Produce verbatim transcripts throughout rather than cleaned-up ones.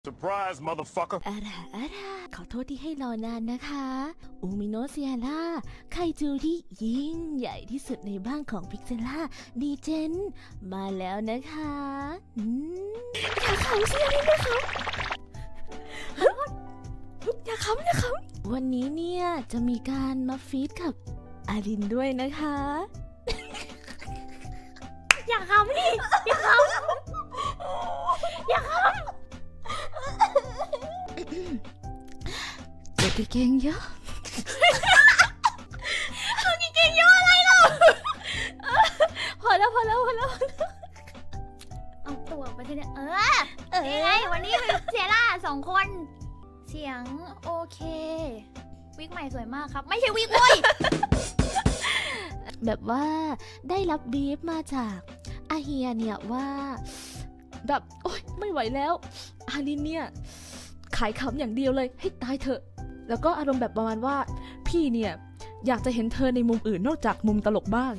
Surprise, motherfucker อาราอาราขอโทษที่ให้รอนานนะคะอูมิโนเซียร่าไคจูที่ยิ่งใหญ่ที่สุดในบ้านของพิกเซล่าดีเจนมาแล้วนะคะอืมอย่าขำสิอะไรนะคะอย่าขำอย่าขำวันนี้เนี่ยจะมีการมาฟีดกับอารินด้วยนะคะอย่าขำดิอย่าขำอย่าขำเด็กเก่งเยอะเก่งเยอะอะไรเราพอแล้วพอแล้วพอแล้วเอาตัวไปที่เนี่ยเออเออไงวันนี้คือเซล่าสองคนเสียงโอเควิกใหม่สวยมากครับไม่ใช่วิกเว้ยแบบว่าได้รับบีฟมาจากอาเฮียเนี่ยว่าแบบโอ๊ยไม่ไหวแล้วอารินเนี่ยขายขำอย่างเดียวเลยให้ตายเถอะแล้วก็อารมณ์แบบประมาณว่าพี่เนี่ยอยากจะเห็นเธอในมุมอื่นนอกจากมุมตลกบ้าง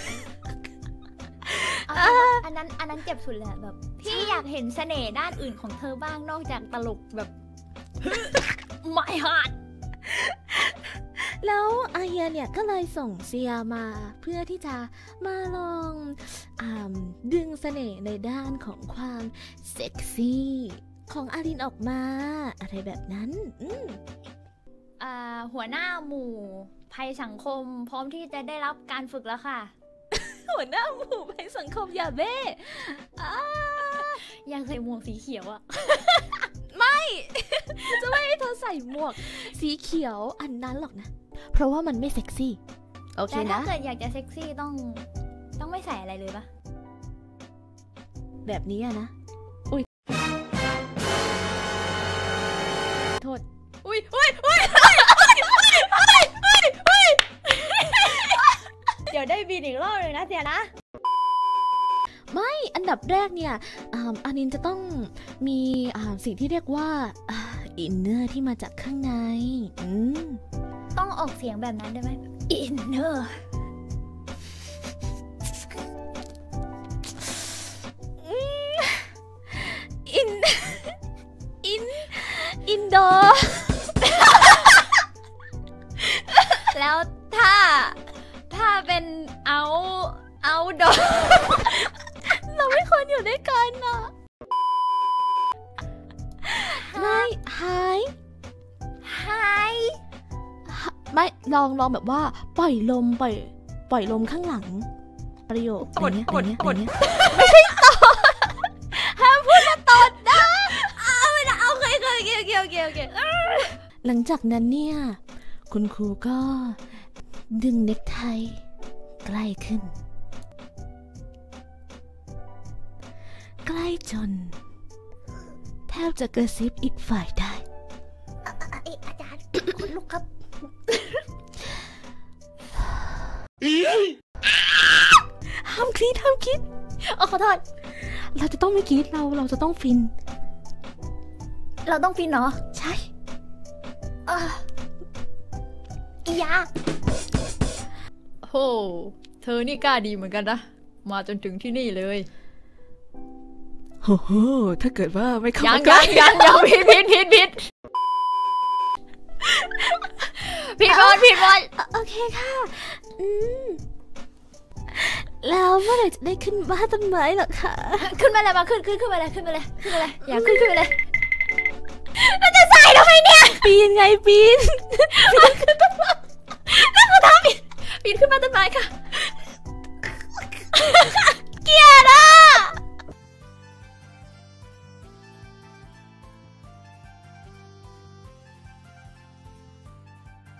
อันนั้นอันนั้นเจ็บสุดแหละแบบพี่อยากเห็นเสน่ห์ด้านอื่นของเธอบ้างนอกจากตลกแบบไม่ฮาร์ดแล้วอาเฮียเนี่ยก็เลยส่งเซียมาเพื่อที่จะมาลองดึงเสน่ห์ในด้านของความเซ็กซี่ของอารินออกมาอะไรแบบนั้นหัวหน้าหมู่ภัยสังคมพร้อมที่จะได้รับการฝึกแล้วค่ะหัวหน้าหมู่ภัยสังคมอย่าเบ้ยังใส่หมวกสีเขียวอะไม่จะไม่ให้เธอใส่หมวกสีเขียวอันนั้นหรอกนะเพราะว่ามันไม่เซ็กซี่โอเคนะแต่ถ้าเกิดอยากจะเซ็กซี่ต้องต้องไม่ใส่อะไรเลยปะแบบนี้อะนะอุ้ยโทษอุ้ยอุ้ยอุ้ยอุ้ยอุ้ยอุ้ยอุ้ยอุ้ยเดี๋ยวได้บินอีกรอบเลยนะเสียนะไม่อันดับแรกเนี่ยอานินจะต้องมีสิ่งที่เรียกว่าอินเนอร์ที่มาจากข้างในต้องออกเสียงแบบนั้นได้ไหมอินเนอร์อินอินอินดอร์แล้วถ้าถ้าเป็นเอาเอาดอร์เราไม่ควรอยู่ด้วยกันนะไม่หายหายไม่ลองลองแบบว่าปล่อยลมปล่อยปล่อยลมข้างหลังประโยคอะไรเงี้ยอะไรเงี้ยอะไรเงี้ยไม่ใช่ตดห้ามพูดว่าตดนะเอาไม่ได้เอาเคยเคยเกี่ยวเกี่ยวเกี่ยวเกี่ยวหลังจากนั้นเนี่ยคุณครูก็ดึงเน็กไทใกล้ขึ้นใกล้จนแทบจะกระซิบอีกฝ่ายได้อาจารย์คุณลูกครับห้ามคิดห้ามคิดโอ้ขอโทษเราจะต้องไม่คิดเราเราจะต้องฟินเราต้องฟินเหรอใช่อียาโหเธอนี่กล้าดีเหมือนกันนะมาจนถึงที่นี่เลยโอ้โหถ้าเกิดว่าไม่เข้ามาใกล้ยังยังผิดผิดผิดผิดผิดบอลผิดบอลโอเคค่ะอืมแล้วเมื่อไหร่จะได้ขึ้นบ้านต้นไม้หรอคะขึ้นมาเลยมาขึ้นขึ้นขึ้นมาเลยขึ้นมาเลยขึ้นมาเลยอย่าขึ้นขึ้นมาเลยเราจะใส่ทำไมเนี่ยปีนไงปีนปีนขึ้นต้นไม้นั่นคือทำปีนปีนขึ้นมาต้นไม้ค่ะ